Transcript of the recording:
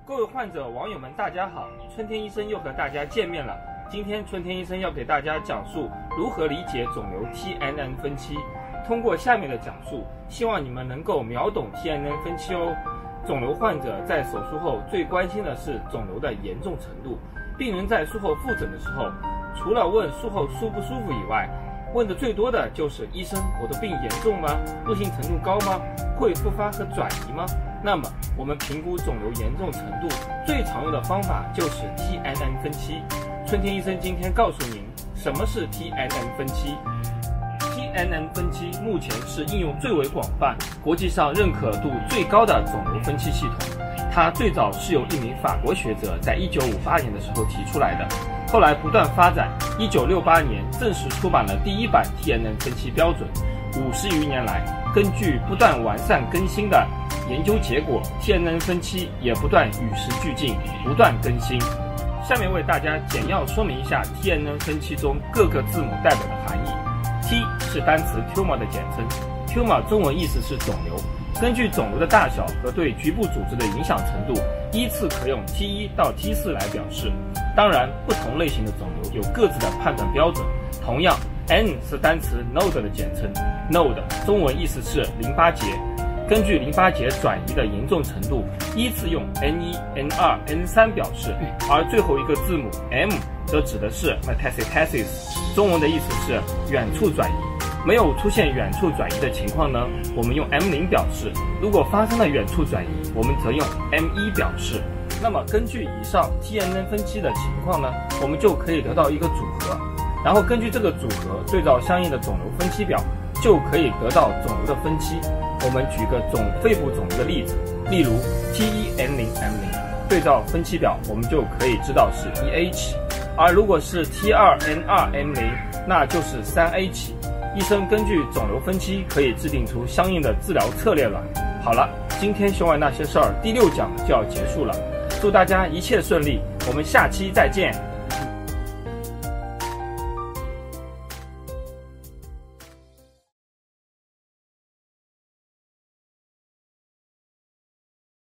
各位患者、网友们，大家好！春天医生又和大家见面了。今天春天医生要给大家讲述如何理解肿瘤 TNN 分期。通过下面的讲述，希望你们能够秒懂 TNN 分期哦。肿瘤患者在手术后最关心的是肿瘤的严重程度。病人在术后复诊的时候，除了问术后舒不舒服以外，问的最多的就是医生，我的病严重吗？恶性程度高吗？会复发和转移吗？那么我们评估肿瘤严重程度最常用的方法就是 TNN 分期。春天医生今天告诉您什么是 TNN 分期。TNN 分期目前是应用最为广泛、国际上认可度最高的肿瘤分期系统。它最早是由一名法国学者在1958年的时候提出来的，后来不断发展，1968年正式出版了第一版 TNN 分期标准。50余年来，根据不断完善更新的研究结果， TNN 分期也不断与时俱进，不断更新。下面为大家简要说明一下 TNN 分期中各个字母代表的含义。T 是单词 tumor 的简称 ，tumor 中文意思是肿瘤。根据肿瘤的大小和对局部组织的影响程度，依次可用 T1 到 T4 来表示。当然，不同类型的肿瘤有各自的判断标准。同样 ，N 是单词 node 的简称 ，node 中文意思是淋巴结。根据淋巴结转移的严重程度，依次用 N1、N2、N3 表示，而最后一个字母 M 则指的是 metastasis， 中文的意思是远处转移。没有出现远处转移的情况呢，我们用 M0 表示；如果发生了远处转移，我们则用 M1 表示。那么根据以上 TNN 分期的情况呢，我们就可以得到一个组合，然后根据这个组合对照相应的肿瘤分期表，就可以得到肿瘤的分期。我们举个肺部肿瘤的例子，例如 T1N0M0 对照分期表，我们就可以知道是 1H， 而如果是 T2N2M0， 那就是 3H。医生根据肿瘤分期可以制定出相应的治疗策略了。好了，今天胸外那些事儿第6讲就要结束了，祝大家一切顺利，我们下期再见。